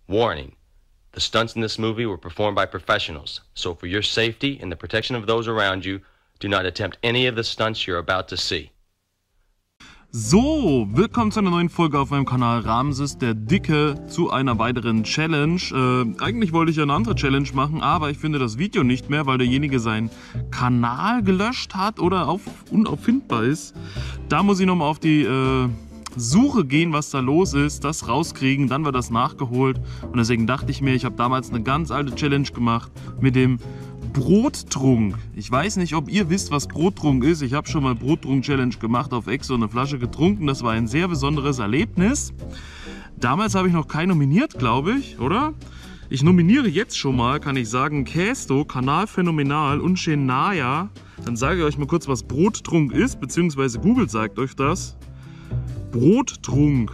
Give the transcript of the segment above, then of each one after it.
Warning. The stunts in this movie were performed by professionals, so for your safety and the protection of those around you, do not attempt any of the stunts you're about to see. So, willkommen zu einer neuen Folge auf meinem Kanal Ramses der Dicke, zu einer weiteren Challenge. Eigentlich wollte ich ja eine andere Challenge machen, aber ich finde das Video nicht mehr, weil derjenige seinen Kanal gelöscht hat oder unauffindbar ist. Da muss ich nochmal auf die Suche gehen, was da los ist, das rauskriegen, dann wird das nachgeholt. Und deswegen dachte ich mir, ich habe damals eine ganz alte Challenge gemacht mit dem Brottrunk. Ich weiß nicht, ob ihr wisst, was Brottrunk ist. Ich habe schon mal Brottrunk-Challenge gemacht, auf Ex so eine Flasche getrunken. Das war ein sehr besonderes Erlebnis. Damals habe ich noch keinen nominiert, glaube ich, oder? Ich nominiere jetzt schon mal, kann ich sagen, Kästo, Kanal Phänomenal und Shania. Dann sage ich euch mal kurz, was Brottrunk ist, beziehungsweise Google sagt euch das. Brottrunk.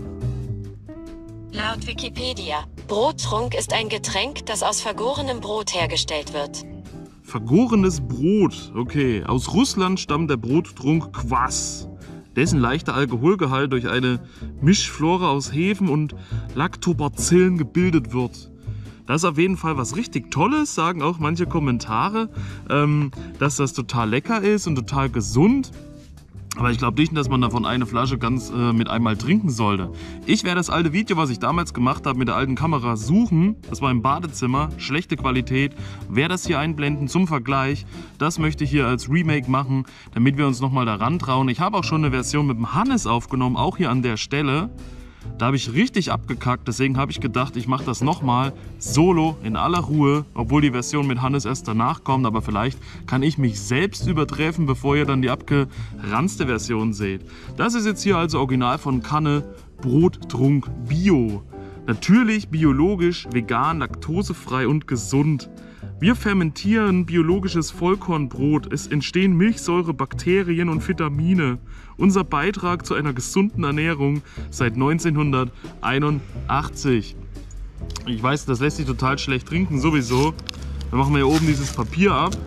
Laut Wikipedia, Brottrunk ist ein Getränk, das aus vergorenem Brot hergestellt wird. Vergorenes Brot, okay. Aus Russland stammt der Brottrunk Kvass, dessen leichter Alkoholgehalt durch eine Mischflora aus Hefen und Lactobacillen gebildet wird. Das ist auf jeden Fall was richtig Tolles, sagen auch manche Kommentare, dass das total lecker ist und total gesund. Aber ich glaube nicht, dass man davon eine Flasche ganz mit einmal trinken sollte. Ich werde das alte Video, was ich damals gemacht habe, mit der alten Kamera suchen. Das war im Badezimmer, schlechte Qualität. Werde das hier einblenden zum Vergleich. Das möchte ich hier als Remake machen, damit wir uns nochmal daran trauen. Ich habe auch schon eine Version mit dem Hannes aufgenommen, auch hier an der Stelle. Da habe ich richtig abgekackt, deswegen habe ich gedacht, ich mache das nochmal solo in aller Ruhe, obwohl die Version mit Hannes erst danach kommt, aber vielleicht kann ich mich selbst übertreffen, bevor ihr dann die abgeranzte Version seht. Das ist jetzt hier also original von Kanne Brottrunk Bio. Natürlich biologisch, vegan, laktosefrei und gesund. Wir fermentieren biologisches Vollkornbrot. Es entstehen Milchsäure, Bakterien und Vitamine. Unser Beitrag zu einer gesunden Ernährung seit 1981. Ich weiß, das lässt sich total schlecht trinken, sowieso. Dann machen wir hier oben dieses Papier ab.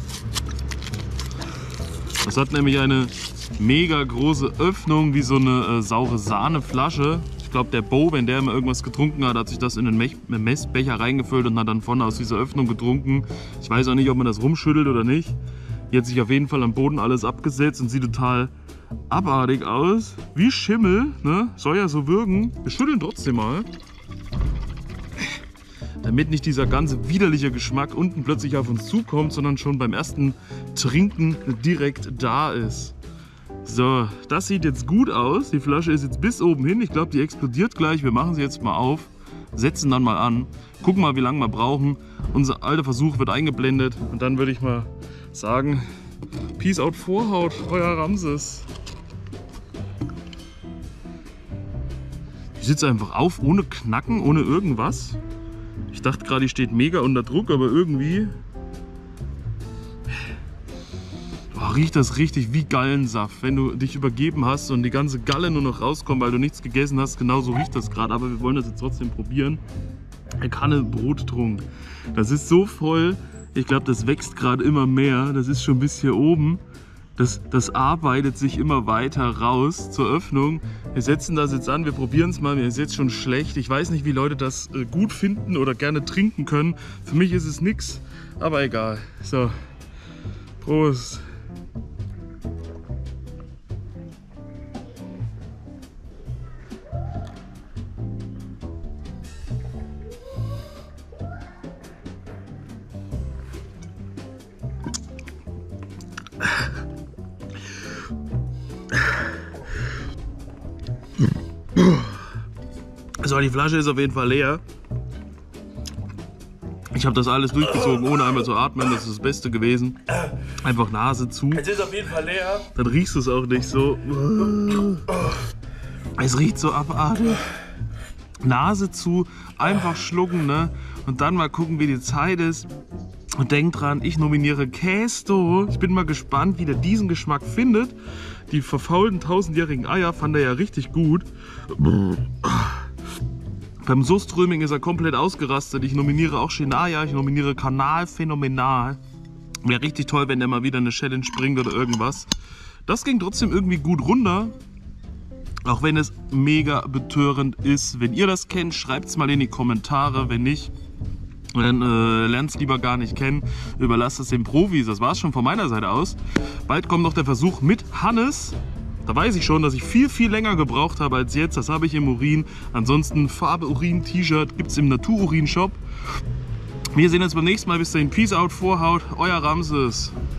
Das hat nämlich eine mega große Öffnung, wie so eine saure Sahneflasche. Ich glaube, der Bo, wenn der immer irgendwas getrunken hat, hat sich das in den Messbecher reingefüllt und hat dann vorne aus dieser Öffnung getrunken. Ich weiß auch nicht, ob man das rumschüttelt oder nicht. Hier hat sich auf jeden Fall am Boden alles abgesetzt und sieht total abartig aus. Wie Schimmel, ne? Soll ja so wirken. Wir schütteln trotzdem mal. Damit nicht dieser ganze widerliche Geschmack unten plötzlich auf uns zukommt, sondern schon beim ersten Trinken direkt da ist. So, das sieht jetzt gut aus. Die Flasche ist jetzt bis oben hin. Ich glaube, die explodiert gleich. Wir machen sie jetzt mal auf, setzen dann mal an, gucken mal, wie lange wir brauchen. Unser alter Versuch wird eingeblendet und dann würde ich mal sagen, Peace out Vorhaut, euer Ramses. Die sitzt einfach auf, ohne Knacken, ohne irgendwas. Ich dachte gerade, die steht mega unter Druck, aber irgendwie riecht das richtig wie Gallensaft, wenn du dich übergeben hast und die ganze Galle nur noch rauskommt, weil du nichts gegessen hast. Genauso riecht das gerade, aber wir wollen das jetzt trotzdem probieren. Eine Kanne Brottrunk. Das ist so voll, ich glaube, das wächst gerade immer mehr. Das ist schon bis hier oben. Das arbeitet sich immer weiter raus zur Öffnung. Wir setzen das jetzt an, wir probieren es mal. Mir ist jetzt schon schlecht. Ich weiß nicht, wie Leute das gut finden oder gerne trinken können. Für mich ist es nix, aber egal. So, Prost. So, die Flasche ist auf jeden Fall leer. Ich habe das alles durchgezogen, ohne einmal zu atmen. Das ist das Beste gewesen. Einfach Nase zu. Es ist auf jeden Fall leer. Dann riechst du es auch nicht so. Es riecht so abartig. Nase zu, einfach schlucken, ne? Und dann mal gucken, wie die Zeit ist. Und denkt dran, ich nominiere Kästo. Ich bin mal gespannt, wie der diesen Geschmack findet. Die verfaulten 1000-jährigen Eier fand er ja richtig gut. Beim Surströmming ist er komplett ausgerastet. Ich nominiere auch Shania, ich nominiere Kanal Phänomenal. Wäre richtig toll, wenn der mal wieder eine Challenge bringt oder irgendwas. Das ging trotzdem irgendwie gut runter. Auch wenn es mega betörend ist. Wenn ihr das kennt, schreibt es mal in die Kommentare. Wenn nicht, dann lernt es lieber gar nicht kennen. Überlasst es den Profis. Das war es schon von meiner Seite aus. Bald kommt noch der Versuch mit Hannes. Da weiß ich schon, dass ich viel, viel länger gebraucht habe als jetzt. Das habe ich im Urin. Ansonsten Farbe Urin T-Shirt gibt es im Natururin Shop. Wir sehen uns beim nächsten Mal. Bis dahin. Peace out, Vorhaut. Euer Ramses.